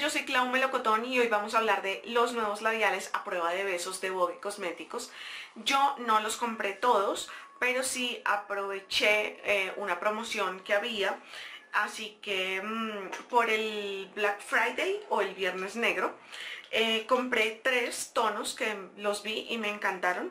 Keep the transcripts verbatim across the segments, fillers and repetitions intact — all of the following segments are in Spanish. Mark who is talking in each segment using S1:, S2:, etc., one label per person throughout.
S1: yo soy Clau Melocotón y hoy vamos a hablar de los nuevos labiales a prueba de besos de Vogue Cosméticos. Yo no los compré todos, pero sí aproveché eh, una promoción que había, así que mmm, por el Black Friday o el Viernes Negro eh, compré tres tonos que los vi y me encantaron.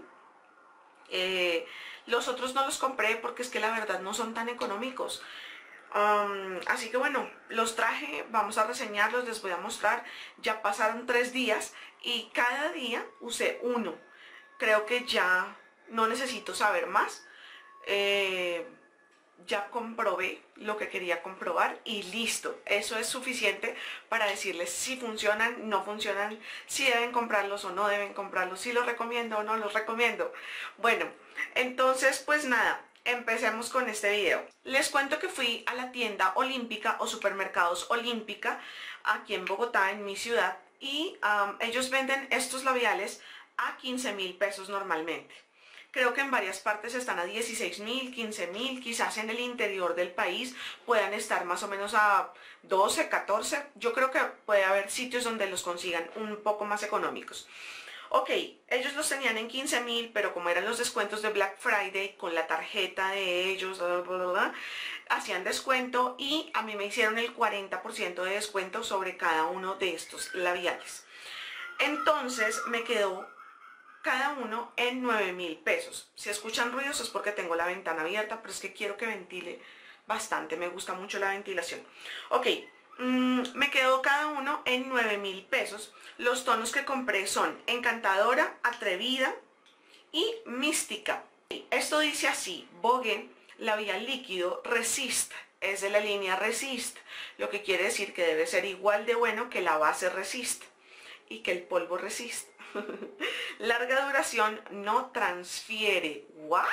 S1: Eh, los otros no los compré porque es que la verdad no son tan económicos. Um, así que bueno, los traje, vamos a reseñarlos, les voy a mostrar. Ya pasaron tres días y cada día usé uno. Creo que ya no necesito saber más. Eh, ya comprobé lo que quería comprobar y listo. Eso es suficiente para decirles si funcionan, no funcionan, si deben comprarlos o no deben comprarlos, si los recomiendo o no los recomiendo. Bueno, entonces pues nada. Empecemos con este video. Les cuento que fui a la tienda Olímpica o Supermercados Olímpica aquí en Bogotá, en mi ciudad, y um, ellos venden estos labiales a quince mil pesos normalmente. Creo que en varias partes están a dieciséis mil, quince mil, quizás en el interior del país puedan estar más o menos a doce, catorce. Yo creo que puede haber sitios donde los consigan un poco más económicos. Ok, ellos los tenían en quince mil, pero como eran los descuentos de Black Friday, con la tarjeta de ellos, bla, bla, bla, bla, hacían descuento y a mí me hicieron el cuarenta por ciento de descuento sobre cada uno de estos labiales. Entonces me quedó cada uno en nueve mil pesos. Si escuchan ruidos es porque tengo la ventana abierta, pero es que quiero que ventile bastante, me gusta mucho la ventilación. Ok. Mm, me quedó cada uno en nueve mil pesos. Los tonos que compré son Encantadora, Atrevida y Mística. Esto dice así: Vogue Labial Líquido Resist. Es de la línea Resist, lo que quiere decir que debe ser igual de bueno que la base Resist y que el polvo Resist. Larga duración, no transfiere. ¿What?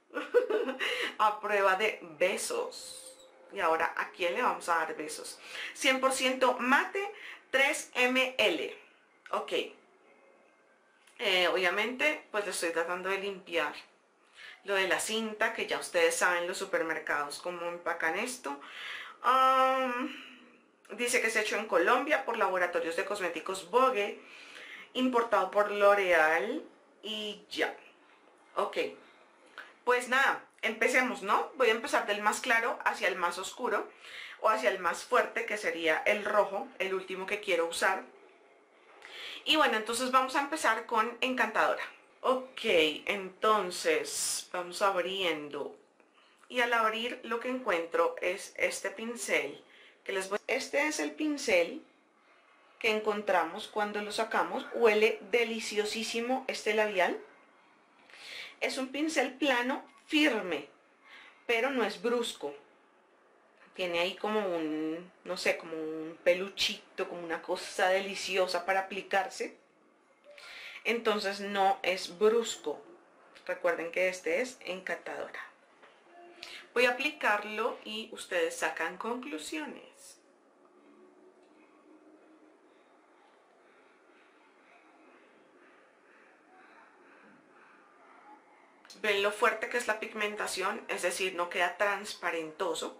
S1: A prueba de besos. Y ahora, ¿a quién le vamos a dar besos? cien por ciento mate, tres mililitros. Ok. Eh, obviamente, pues le estoy tratando de limpiar lo de la cinta, que ya ustedes saben los supermercados cómo empacan esto. Um, dice que es hecho en Colombia por Laboratorios de Cosméticos Vogue, importado por L'Oreal y ya. Ok. Pues nada, empecemos, ¿no? Voy a empezar del más claro hacia el más oscuro o hacia el más fuerte, que sería el rojo, el último que quiero usar. Y bueno, entonces vamos a empezar con Encantadora. Ok, entonces vamos abriendo. Y al abrir lo que encuentro es este pincel que les voy... Este es el pincel que encontramos cuando lo sacamos. Huele deliciosísimo este labial. Es un pincel plano, firme, pero no es brusco. Tiene ahí como un, no sé, como un peluchito, como una cosa deliciosa para aplicarse. Entonces no es brusco. Recuerden que este es Encantadora. Voy a aplicarlo y ustedes sacan conclusiones. ¿Ven lo fuerte que es la pigmentación? Es decir, no queda transparentoso.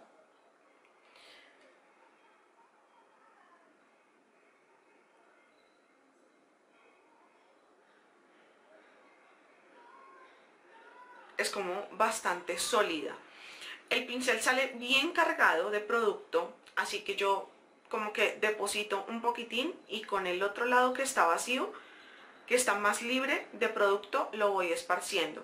S1: Es como bastante sólida. El pincel sale bien cargado de producto, así que yo como que deposito un poquitín y con el otro lado que está vacío, que está más libre de producto, lo voy esparciendo.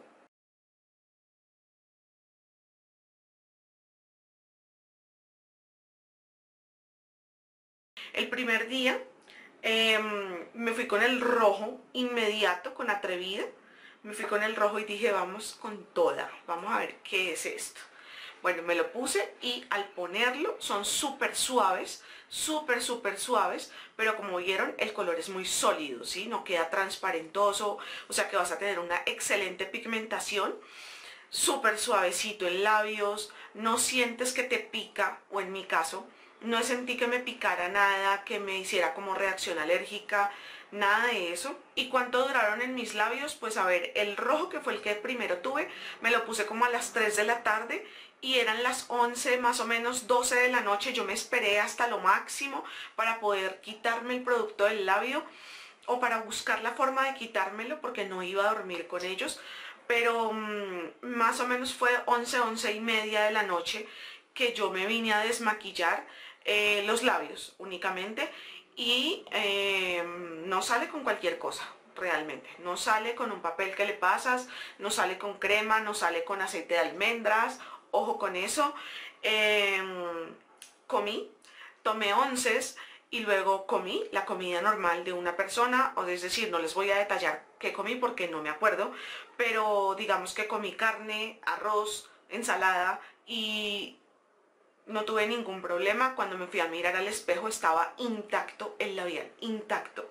S1: El primer día eh, me fui con el rojo inmediato, con Atrevida. Me fui con el rojo y dije, vamos con toda. Vamos a ver qué es esto. Bueno, me lo puse y al ponerlo son súper suaves, súper, súper suaves. Pero como vieron, el color es muy sólido, ¿sí? No queda transparentoso, o sea que vas a tener una excelente pigmentación. Súper suavecito en labios, no sientes que te pica, o en mi caso, no sentí que me picara nada, que me hiciera como reacción alérgica, nada de eso. ¿Y cuánto duraron en mis labios? Pues a ver, el rojo, que fue el que primero tuve, me lo puse como a las tres de la tarde y eran las once, más o menos doce de la noche. Yo me esperé hasta lo máximo para poder quitarme el producto del labio o para buscar la forma de quitármelo porque no iba a dormir con ellos, pero mmm, más o menos fue once, once y media de la noche que yo me vine a desmaquillar eh, los labios únicamente y eh, no sale con cualquier cosa. Realmente, no sale con un papel que le pasas, no sale con crema, no sale con aceite de almendras, ojo con eso. Eh, comí, tomé onces y luego comí la comida normal de una persona, o es decir, no les voy a detallar qué comí porque no me acuerdo, pero digamos que comí carne, arroz, ensalada y no tuve ningún problema. Cuando me fui a mirar al espejo estaba intacto el labial, intacto.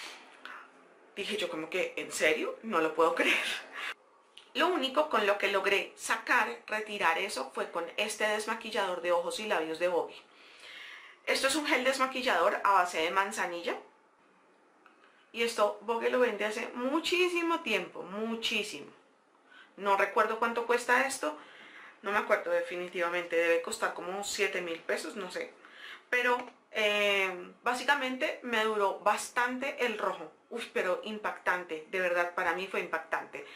S1: Dije yo como que, ¿en serio? No lo puedo creer. Lo único con lo que logré sacar, retirar eso, fue con este desmaquillador de ojos y labios de Vogue. Esto es un gel desmaquillador a base de manzanilla. Y esto Vogue lo vende hace muchísimo tiempo, muchísimo. No recuerdo cuánto cuesta esto, no me acuerdo definitivamente, debe costar como siete mil pesos, no sé. Pero eh, básicamente me duró bastante el rojo. Uy, pero impactante, de verdad para mí fue impactante.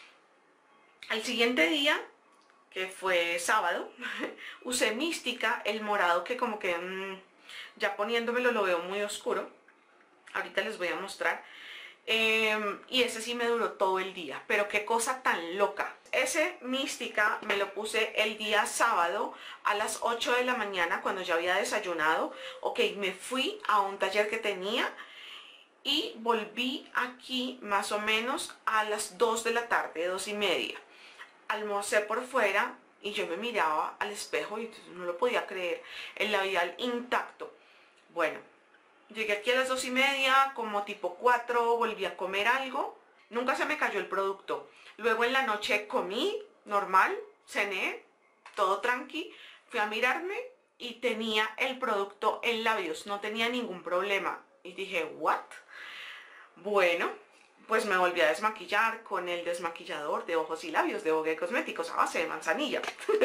S1: Al siguiente día, que fue sábado, usé Mística, el morado que como que mmm, ya poniéndomelo lo veo muy oscuro. Ahorita les voy a mostrar. Eh, y ese sí me duró todo el día, pero qué cosa tan loca. Ese Mística me lo puse el día sábado a las ocho de la mañana cuando ya había desayunado. Ok, me fui a un taller que tenía y volví aquí más o menos a las dos de la tarde, dos y media. Almorcé por fuera y yo me miraba al espejo y no lo podía creer, el labial intacto. Bueno, llegué aquí a las dos y media, como tipo cuatro, volví a comer algo, nunca se me cayó el producto. Luego en la noche comí, normal, cené, todo tranqui, fui a mirarme y tenía el producto en labios, no tenía ningún problema. Y dije, ¿what? Bueno, pues me volví a desmaquillar con el desmaquillador de ojos y labios de Vogue Cosméticos a base de manzanilla.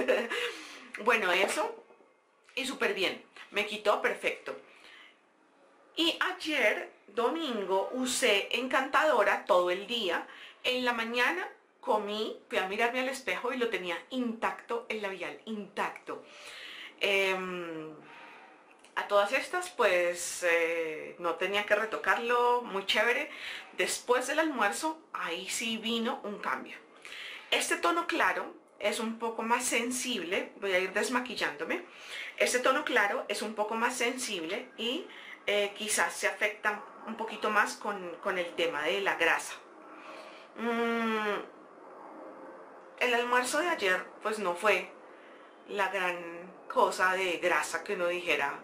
S1: Bueno, eso, y súper bien, me quitó perfecto. Y ayer, domingo, usé Encantadora todo el día. En la mañana comí, fui a mirarme al espejo y lo tenía intacto, el labial intacto. Eh, a todas estas, pues eh, no tenía que retocarlo, muy chévere. Después del almuerzo, ahí sí vino un cambio. Este tono claro es un poco más sensible, voy a ir desmaquillándome. Este tono claro es un poco más sensible y eh, quizás se afecta un poquito más con, con el tema de la grasa. Mm, el almuerzo de ayer pues no fue la gran cosa de grasa que uno dijera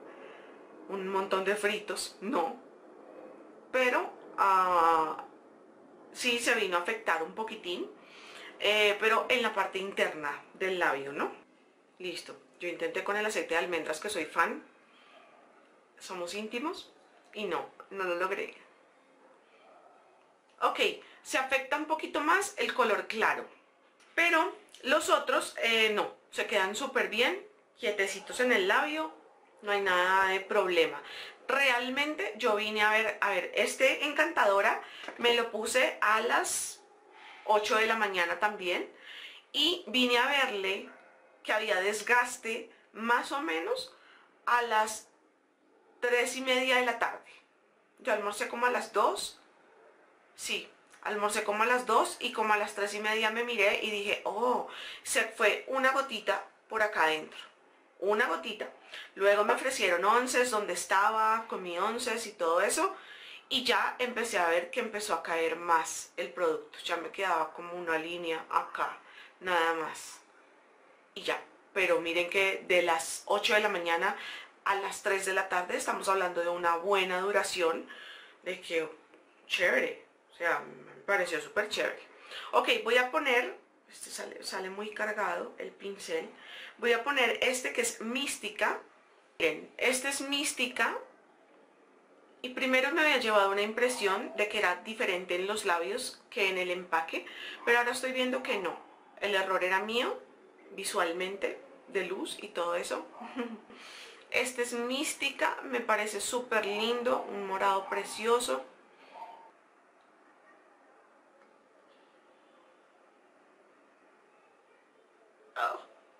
S1: un montón de fritos, no. Pero uh, sí se vino a afectar un poquitín, eh, pero en la parte interna del labio, ¿no? Listo, yo intenté con el aceite de almendras, que soy fan, somos íntimos, y no, no lo logré. Ok, se afecta un poquito más el color claro, pero los otros eh, no, se quedan súper bien, quietecitos en el labio, no hay nada de problema. Realmente yo vine a ver, a ver, este Encantadora me lo puse a las ocho de la mañana también y vine a verle que había desgaste más o menos a las tres y media de la tarde. Yo almorcé como a las dos, sí, almorcé como a las dos y como a las tres y media me miré y dije, oh, se fue una gotita por acá adentro, una gotita. Luego me ofrecieron onces donde estaba, comí onces y todo eso. Y ya empecé a ver que empezó a caer más el producto. Ya me quedaba como una línea acá, nada más. Y ya. Pero miren que de las ocho de la mañana a las tres de la tarde estamos hablando de una buena duración. De que, chévere. O sea, me pareció súper chévere. Ok, voy a poner, este sale, sale muy cargado el pincel. Voy a poner este que es Mística. Bien, este es Mística. Y primero me había llevado una impresión de que era diferente en los labios que en el empaque. Pero ahora estoy viendo que no. El error era mío. visualmente, de luz y todo eso. Este es Mística, me parece súper lindo, un morado precioso. Oh.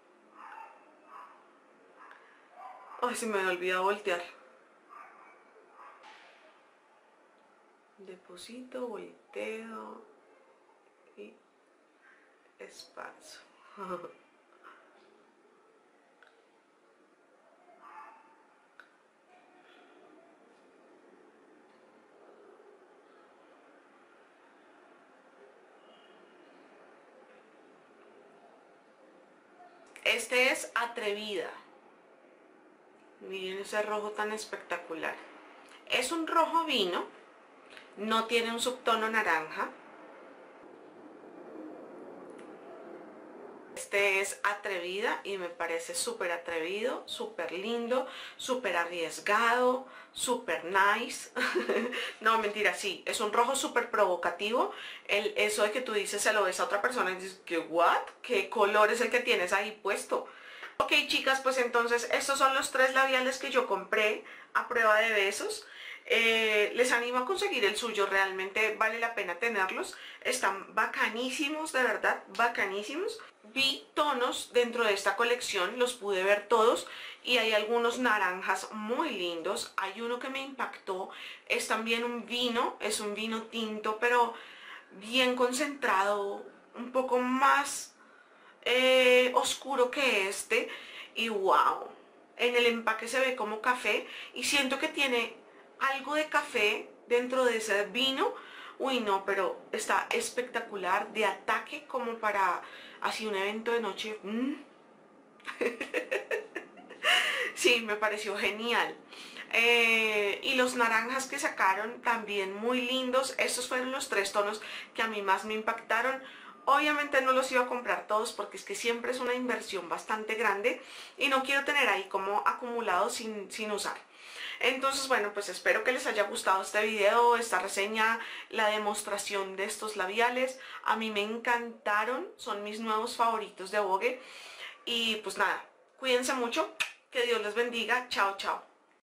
S1: Ay, se me había olvidado voltear. Deposito, volteo y esparzo. Este es Atrevida. Miren ese rojo tan espectacular. Es un rojo vino, no tiene un subtono naranja. Este es Atrevida y me parece súper atrevido, súper lindo, súper arriesgado, súper nice. No, mentira, sí, es un rojo súper provocativo. El, eso de que tú dices, se lo ves a otra persona y dices, ¿qué what? ¿Qué color es el que tienes ahí puesto? Ok, chicas, pues entonces estos son los tres labiales que yo compré a prueba de besos. Eh, les animo a conseguir el suyo, realmente vale la pena tenerlos, están bacanísimos, de verdad, bacanísimos. Vi tonos dentro de esta colección, los pude ver todos y hay algunos naranjas muy lindos. Hay uno que me impactó, es también un vino, es un vino tinto, pero bien concentrado, un poco más eh, oscuro que este, y wow, en el empaque se ve como café y siento que tiene algo de café dentro de ese vino. Uy, no, pero está espectacular, de ataque como para así un evento de noche. Mm. Sí, me pareció genial. Eh, y los naranjas que sacaron también muy lindos. Estos fueron los tres tonos que a mí más me impactaron. Obviamente no los iba a comprar todos porque es que siempre es una inversión bastante grande y no quiero tener ahí como acumulados sin, sin usar. Entonces, bueno, pues espero que les haya gustado este video, esta reseña, la demostración de estos labiales. A mí me encantaron, son mis nuevos favoritos de Vogue. Y pues nada, cuídense mucho, que Dios les bendiga. Chao, chao.